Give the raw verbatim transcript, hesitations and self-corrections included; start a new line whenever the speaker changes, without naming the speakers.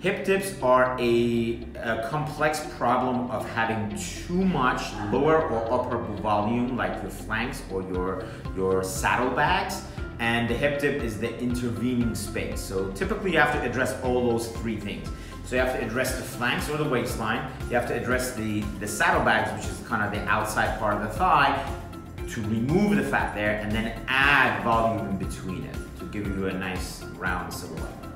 Hip dips are a, a complex problem of having too much lower or upper volume, like your flanks or your, your saddlebags, and the hip dip is the intervening space. So typically you have to address all those three things. So you have to address the flanks or the waistline, you have to address the, the saddlebags, which is kind of the outside part of the thigh, to remove the fat there, and then add volume in between it to give you a nice round silhouette.